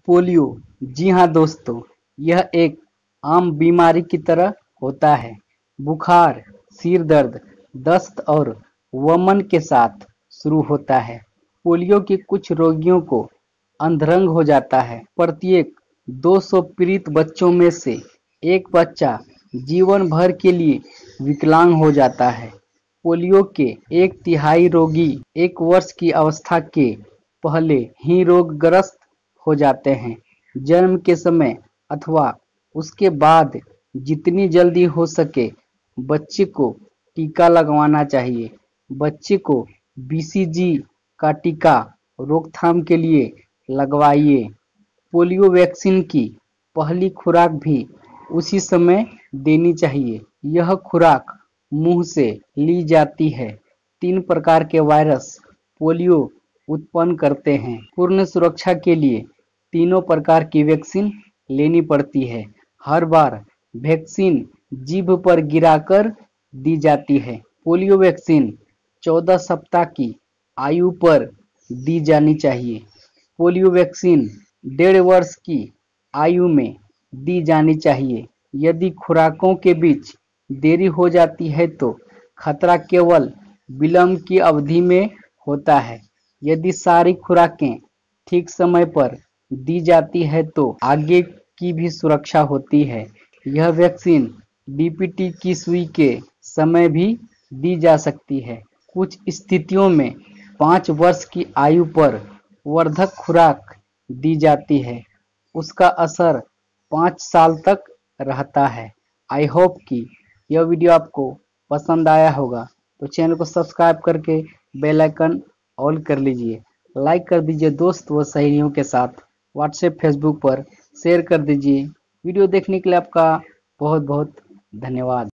Polio. जी हाँ दोस्तों, यह एक आम बीमारी की तरह होता है। बुखार, सिर दर्द, दस्त और वमन के साथ शुरू होता है। पोलियो के कुछ रोगियों को अंधरंग हो जाता है। प्रत्येक 200 पीड़ित बच्चों में से एक बच्चा जीवन भर के लिए विकलांग हो जाता है। पोलियो के 1/3 रोगी 1 वर्ष की अवस्था के पहले ही रोगग्रस्त हो जाते हैं। जन्म के समय अथवा उसके बाद जितनी जल्दी हो सके बच्चे को टीका लगवाना चाहिए। बच्चे को बीसीजी का टीका रोकथाम के लिए लगवाइए। पोलियो वैक्सीन की पहली खुराक भी उसी समय देनी चाहिए। यह खुराक मुंह से ली जाती है। 3 प्रकार के वायरस पोलियो उत्पन्न करते हैं। पूर्ण सुरक्षा के लिए तीनों प्रकार की वैक्सीन लेनी पड़ती है। हर बार वैक्सीन जीभ पर गिराकर दी जाती है। पोलियो वैक्सीन 14 सप्ताह की आयु पर दी जानी चाहिए। पोलियो वैक्सीन 1.5 वर्ष की आयु में दी जानी चाहिए। यदि खुराकों के बीच देरी हो जाती है तो खतरा केवल विलंब की अवधि में होता है। यदि सारी खुराकें ठीक समय पर दी जाती है तो आगे की भी सुरक्षा होती है। यह वैक्सीन डीपीटी की सुई के समय भी दी जा सकती है। कुछ स्थितियों में 5 वर्ष की आयु पर वर्धक खुराक दी जाती है। उसका असर 5 साल तक रहता है। आई होप कि यह वीडियो आपको पसंद आया होगा, तो चैनल को सब्सक्राइब करके बेल आइकन ऑल कर लीजिए। लाइक कर दीजिए दोस्त व सहेलियों के साथ। व्हाट्सएप फेसबुक पर शेयर कर दीजिए। वीडियो देखने के लिए आपका बहुत बहुत धन्यवाद।